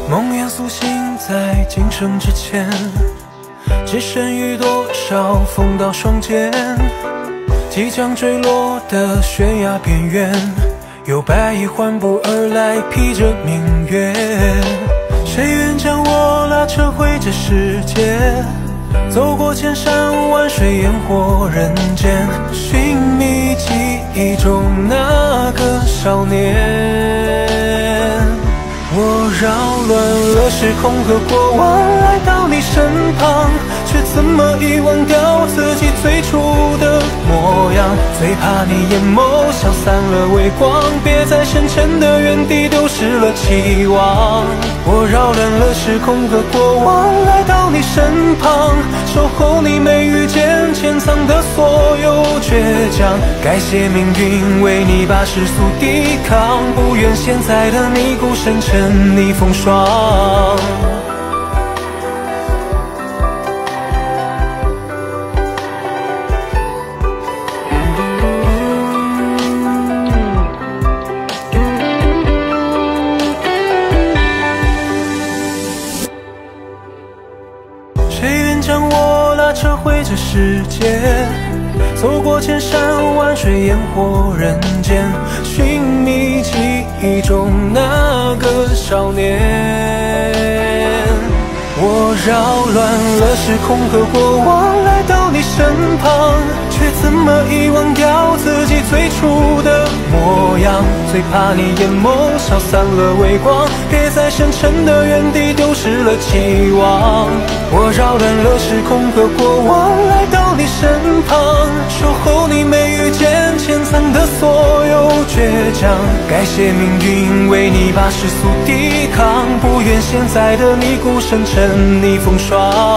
梦魇苏醒在今生之前，只剩余多少风刀霜剑。即将坠落的悬崖边缘，有白衣缓步而来，披着明月。谁愿将我拉扯回这世界，走过千山万水，烟火人间，寻觅记忆中那个少年。我扰乱了时空和过往，来到你身旁，却怎么遗忘掉自己最初的模样？最怕你眼眸消散了微光，别在深沉的原地丢失了期望。我扰乱了时空和过往，来到你身旁，守候你没遇见潜藏的所有倔强。感谢命运为你把世俗抵抗，不愿现在的你孤身沉溺风霜。谁愿将我拉扯回这世界，走过千山万水，烟火人间，寻觅记忆中那个少年。我扰乱了时空和过往，来到你身旁，却怎么遗忘掉自己最初的模样？最怕你眼眸消散了微光，别在深沉的原地丢失了期望。我扰乱了时空和过往，来到你身旁，守候你没遇见潜藏的所有倔强。感谢命运为你把世俗抵抗，不愿现在的你孤身沉溺风霜。